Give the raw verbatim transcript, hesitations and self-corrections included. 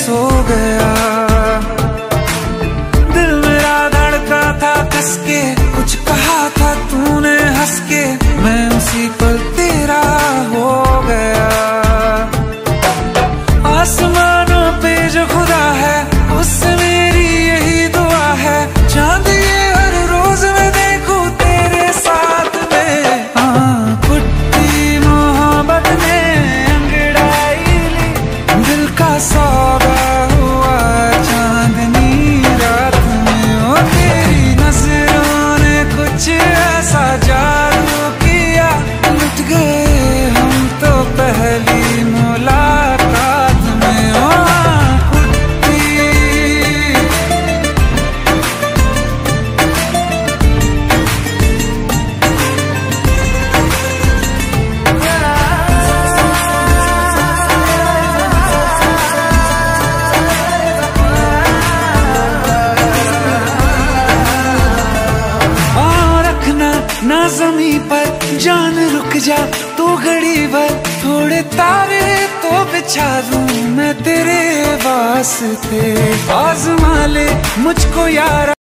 सो गया। दिल मेरा धड़का था कस के, कुछ कहा था तूने हंस के, मैं उसी पल तेरा हो गया। आसमानों पे जो खुदा है उससे मेरी यही दुआ है, चांद ये हर रोज मैं देखूं तेरे साथ में। हाँ, कुट्टी मोहब्बत ने अंगड़ाई ली, दिल का सौदा हुआ चांदनी रात में। ओ तेरी नजरों ने कुछ ऐसा जादू किया, लुट गए हम तो पहली मुलाकात में। ओ ना ज़मीं पर जान रुक जा तू घड़ी भर, थोड़े तारे तो बिछा दूं मैं तेरे वास्ते। आज़मा ले मुझको यार।